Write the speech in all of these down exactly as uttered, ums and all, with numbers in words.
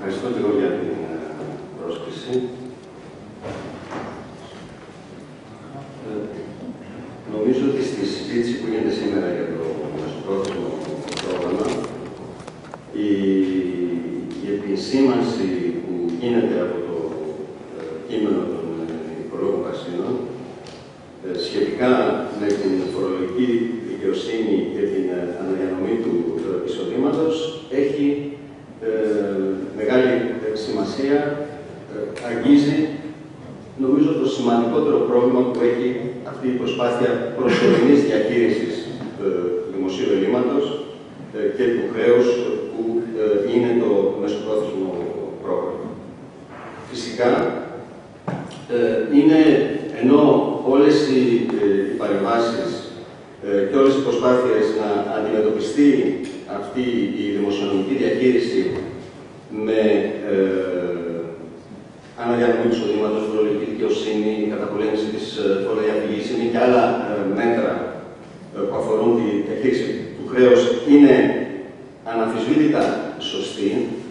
Ευχαριστώ και εγώ για την πρόσκληση. Ε, νομίζω ότι στη συζήτηση που γίνεται σήμερα για το μεσοπρόθεσμο πρόγραμμα, η, η επισήμανση που γίνεται από το ε, κείμενο των υπολόγων Πρασίνων ε, σχετικά με την φορολογική δικαιοσύνη και την ε, αναδιανομή του ε, εισοδήματος έχει ε, μεγάλη ε, σημασία, ε, αγγίζει νομίζω το σημαντικότερο πρόβλημα που έχει αυτή η προσπάθεια προσωρινής διαχείρισης ε, του δημοσίου ελλείμματος ε, και του χρέους που ε, είναι το μεσοπρόθεσμο πρόγραμμα. Φυσικά, ε, είναι ενώ όλες οι, ε, οι παρεμβάσεις ε, και όλες οι προσπάθειες να αντιμετωπιστεί αυτή η δημοσιονομική διαχείριση με ε, αναδιανομή του εισοδήματος, φορολογική δικαιοσύνη, καταπολέμηση της φοροδιαφυγής και άλλα ε, μέτρα ε, που αφορούν τη διαχείριση του χρέους είναι αναμφισβήτητα σωστή.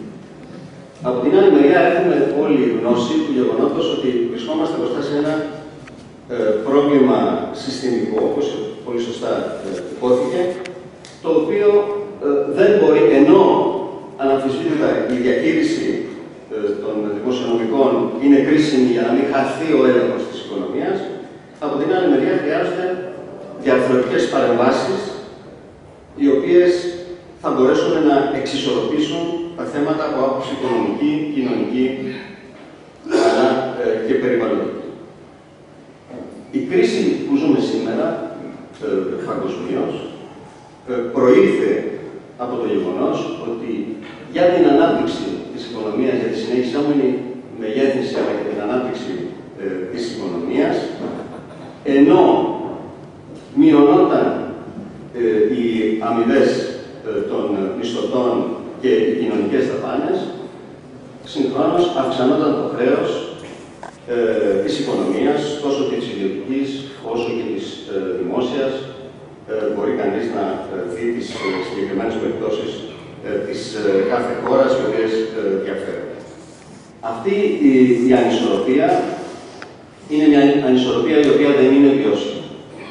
Από την άλλη μεριά έχουμε όλη γνώση του γεγονότος ότι βρισκόμαστε μπροστά σε ένα ε, πρόβλημα συστημικό, όπως πολύ σωστά ε, υπόθηκε, το οποίο ε, δεν μπορεί, ενώ αναμφισβήτητα η διαχείριση ε, των δημοσιονομικών είναι κρίσιμη για να μην χαθεί ο έλεγχος της οικονομίας, από την άλλη μεριά χρειάζονται διαρθρωτικές παρεμβάσεις, οι οποίες θα μπορέσουν να εξισορροπήσουν τα θέματα από άποψη οικονομική, κοινωνική, αλλά ε, και περιβαλλοντική. Η κρίση που ζούμε σήμερα, ε, παγκοσμίως, ε, προήλθε από το γεγονός ότι για την ανάπτυξη της οικονομίας, για τη συνεχιζόμενη μεγέθυνση αλλά και την ανάπτυξη ε, της οικονομίας, ενώ μειωνόταν ε, οι αμοιβές ε, των μισθωτών και οι κοινωνικές δαπάνες, συγχρόνως αυξανόταν το χρέος ε, της οικονομίας, τόσο και της ιδιωτικής, όσο και της ε, δημόσιας. Ε, μπορεί κανείς να ε, δει τις ε, συγκεκριμένες περιπτώσεις ε, της ε, κάθε χώρας, οι οποίες ε, διαφέρουν. Αυτή η, η ανισορροπία είναι μια ανισορροπία η οποία δεν είναι βιώσιμη.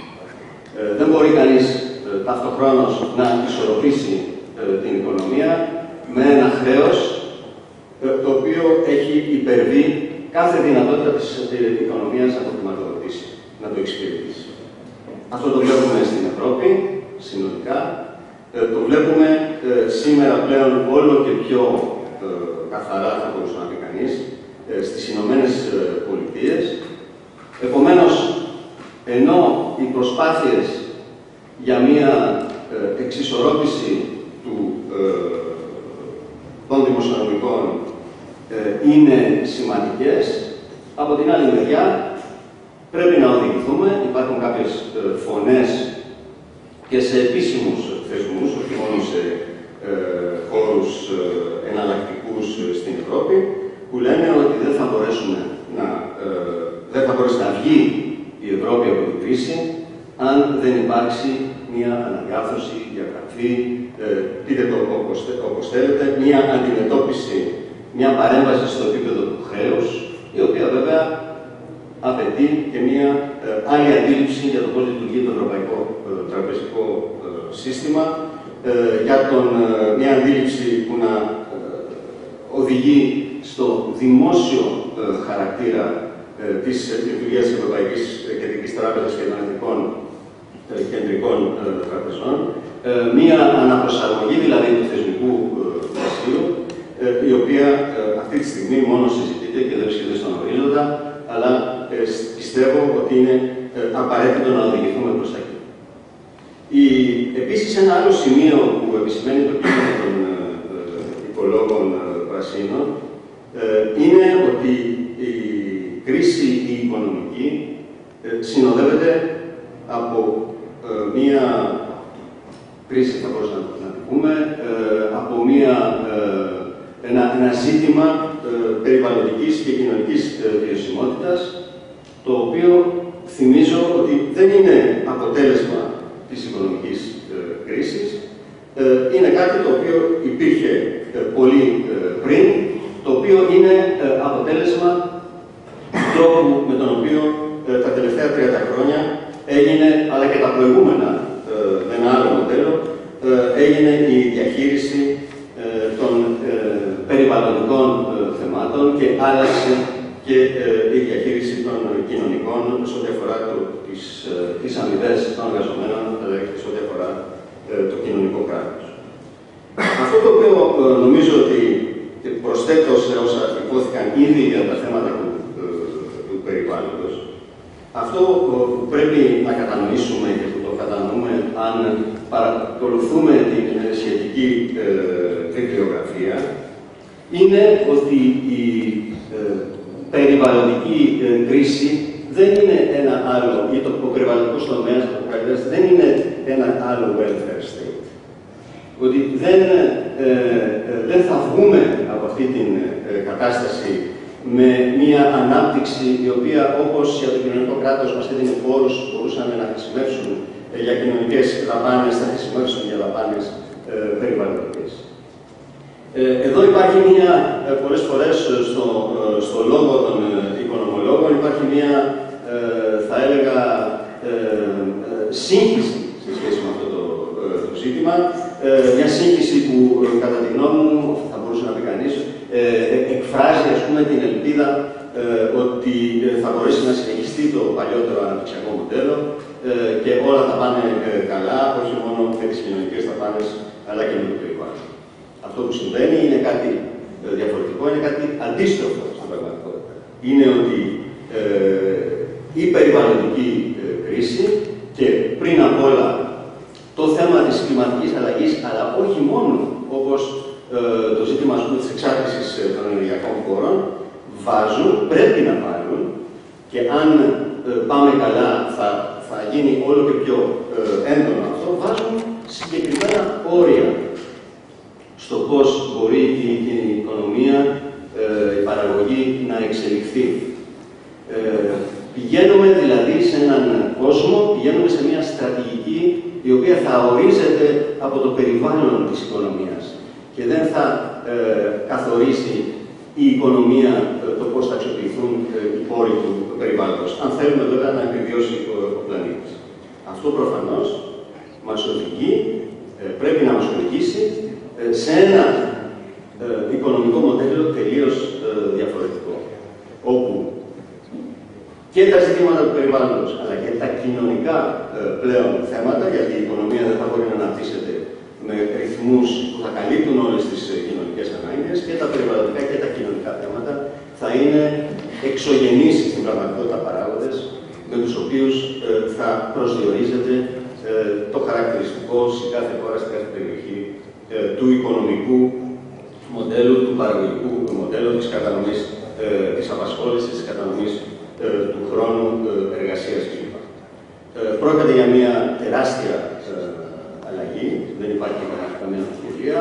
Ε, δεν μπορεί κανείς ε, ταυτοχρόνως να ισορροπήσει ε, την οικονομία με ένα χρέος ε, το οποίο έχει υπερβεί κάθε δυνατότητα της ε, οικονομίας να το χρηματοδοτήσει, να το εξυπηρετήσει. Αυτό το βλέπουμε στην Ευρώπη, συνολικά. Ε, το βλέπουμε ε, σήμερα πλέον όλο και πιο ε, καθαρά, θα μπορούσε να πει κανείς, ε, στις Ηνωμένες Πολιτείες. Επομένως, ενώ οι προσπάθειες για μία ε, εξισορρόπηση του, ε, των δημοσιονομικών ε, είναι σημαντικές, από την άλλη μεριά πρέπει να οδηγηθούμε. Υπάρχουν κάποιες ε, φωνές και σε επίσημους θεσμούς, όχι μόνο σε ε, χώρους ε, εναλλακτικούς ε, στην Ευρώπη, που λένε ότι δεν θα μπορέσουμε να, ε, δεν θα μπορέσει να βγει η Ευρώπη από την κρίση αν δεν υπάρξει μια αναδιάρθρωση, διαγραφή, ε, πείτε το όπως, όπως θέλετε, μια αντιμετώπιση, μια παρέμβαση στο επίπεδο του χρέους, η οποία βέβαια απαιτεί και μια ε, άλλη αντίληψη για το πώς λειτουργεί το ευρωπαϊκό ε, τραπεζικό ε, σύστημα, ε, για τον, ε, μια αντίληψη που να ε, οδηγεί στο δημόσιο ε, χαρακτήρα ε, της λειτουργίας της Ευρωπαϊκής Κεντρικής Τράπεζας και των εθνικών ε, κεντρικών ε, τραπεζών, ε, μια αναπροσαρμογή δηλαδή του θεσμικού πλαισίου, ε, ε, η οποία ε, αυτή τη στιγμή μόνο συζητείται και δεν βρίσκεται στον ορίζοντα, αλλά ε, πιστεύω ότι είναι ε, απαραίτητο να οδηγηθούμε προς τα εκεί. Η, επίσης, ένα άλλο σημείο που επισημαίνει το κείμενο των ε, υπολόγων ε, Πρασίνων ε, είναι ότι η κρίση η οικονομική ε, συνοδεύεται από ε, μία κρίση, θα μπορούσα να, να την πούμε, ε, από μία, ε, ένα, ένα ζήτημα ε, περιβαλλοντικής και κοινωνικής ε, βιωσιμότητας, το οποίο θυμίζω ότι δεν είναι αποτέλεσμα της οικονομικής ε, κρίσης, ε, είναι κάτι το οποίο υπήρχε ε, πολύ ε, πριν το οποίο είναι ε, αποτέλεσμα του τρόπου με τον οποίο ε, τα τελευταία τριάντα χρόνια έγινε, αλλά και τα προηγούμενα ε, με ένα άλλο μοντέλο, ε, έγινε η διαχείριση ε, των ε, περιβαλλοντικών ε, θεμάτων και άλλαξε και ε, η διαχείριση των κοινωνικών σε ό,τι αφορά το, τις, ε, τις αμοιβές των εργαζομένων, αλλά και σε ό,τι αφορά ε, το κοινωνικό κράτος. Αυτό το οποίο ε, νομίζω ότι προσθέτω σε όσα υπόθηκαν ήδη για τα θέματα του, ε, του περιβάλλοντος, αυτό που πρέπει να κατανοήσουμε και που το κατανοούμε αν παρακολουθούμε την σχετική ε, βιβλιογραφία, είναι ότι η ε, περιβαλλοντική ε, κρίση δεν είναι ένα άλλο, ή το περιβαλλοντικό τομέα δεν είναι ένα άλλο welfare state. Ότι δεν, ε, ε, δεν θα βγούμε από αυτή την ε, κατάσταση με μια ανάπτυξη η οποία, όπως για το κοινωνικό κράτος μας έδινε πόρους που μπορούσαν να χρησιμεύσουν ε, για κοινωνικές δαπάνες, θα χρησιμεύσουν για δαπάνες ε, περιβαλλοντικές. Ε, εδώ υπάρχει μια, ε, πολλές φορές στο, ε, στο λόγο των ε, οικονομολόγων, υπάρχει μια, ε, θα έλεγα, ε, ε, σύγχυση σε σχέση με αυτό το, ε, το ζήτημα. Ε, μια σύγχυση που, ε, κατά τη γνώμη μου, θα μπορούσε να πει κανείς, ε, εκφράζει, ας πούμε, την ελπίδα ε, ότι ε, θα μπορέσει να συνεχιστεί το παλιότερο αναπτυξιακό μοντέλο ε, και όλα θα πάνε ε, καλά, όχι μόνο με τις κοινωνικές δαπάνες, αλλά και με το περιβάλλον. Αυτό που συμβαίνει είναι κάτι ε, διαφορετικό, είναι κάτι αντίστροφο στην πραγματικότητα. Είναι ότι ε, η περιβαλλοντική ε, κρίση και πριν απ' όλα το θέμα της κλιματικής αλλαγής, αλλά όχι μόνο, όπως ε, το ζήτημα της εξάρτησης ε, των ενεργειακών πόρων, βάζουν, πρέπει να βάλουν, και αν ε, πάμε καλά θα, θα γίνει όλο και πιο ε, έντονο αυτό, βάζουν συγκεκριμένα όρια στο πώς μπορεί η, η οικονομία, ε, η παραγωγή να εξελιχθεί. Ε, πηγαίνουμε δηλαδή σε έναν κόσμο, πηγαίνουμε σε μια στρατηγική η οποία θα ορίζεται από το περιβάλλον της οικονομίας και δεν θα ε, καθορίσει η οικονομία ε, το πώς θα αξιοποιηθούν ε, οι πόροι του περιβάλλοντος. Αν θέλουμε βέβαια να επιβιώσει ο, ο πλανήτης. Αυτό προφανώς μας οδηγεί, ε, πρέπει να μας οδηγήσει ε, σε ένα ε, οικονομικό μοντέλο τελείως ε, διαφορετικό. Όπου και τα ζητήματα του περιβάλλοντος, αλλά και τα κοινωνικά ε, πλέον θέματα, γιατί η οικονομία δεν θα μπορεί να αναπτύσσεται με ρυθμούς που θα καλύπτουν όλες τις ε, κοινωνικές ανάγκες, και τα περιβαλλοντικά και τα κοινωνικά θέματα θα είναι εξωγενείς στην πραγματικότητα παράγοντες, με τους οποίους ε, θα προσδιορίζεται ε, το χαρακτηριστικό σε κάθε χώρα, σε κάθε περιοχή ε, του οικονομικού μοντέλου, του παραγωγικού μοντέλου, της κατανομής ε, της απασχόλησης, της κατανομής του χρόνου εργασίας κλπ. Πρόκειται για μια τεράστια αλλαγή, δεν υπάρχει καμία αμφιβολία.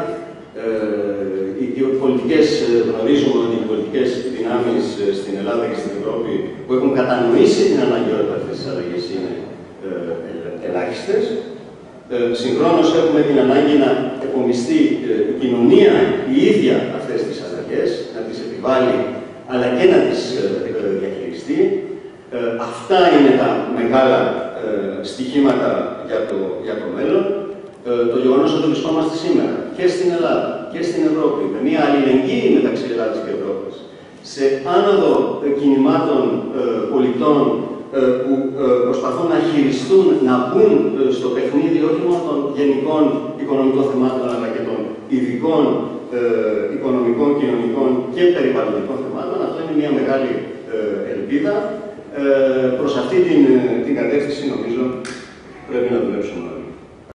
Οι πολιτικές, γνωρίζουμε ότι οι πολιτικές δυνάμεις στην Ελλάδα και στην Ευρώπη που έχουν κατανοήσει την αναγκαιότητα αυτής της αλλαγής είναι ελάχιστες. Συγχρόνως έχουμε την ανάγκη να επομιστεί η κοινωνία η ίδια αυτές τις αλλαγές, να τις επιβάλλει αλλά και να τις διαχειριστεί. Ε, αυτά είναι τα μεγάλα ε, στοιχήματα για το, για το μέλλον. Ε, το γεγονός ότι βρισκόμαστε σήμερα και στην Ελλάδα και στην Ευρώπη με μια αλληλεγγύη μεταξύ Ελλάδας και Ευρώπης σε άνοδο ε, κινημάτων ε, πολιτών ε, που ε, προσπαθούν να χειριστούν, να μπουν ε, στο παιχνίδι όχι μόνο των γενικών οικονομικών θεμάτων αλλά και των ειδικών ε, οικονομικών, κοινωνικών και περιβαλλοντικών θεμάτων. Αυτό είναι μια μεγάλη ε, ελπίδα. Ε, προς αυτή την, την κατεύθυνση νομίζω πρέπει να δουλέψουμε.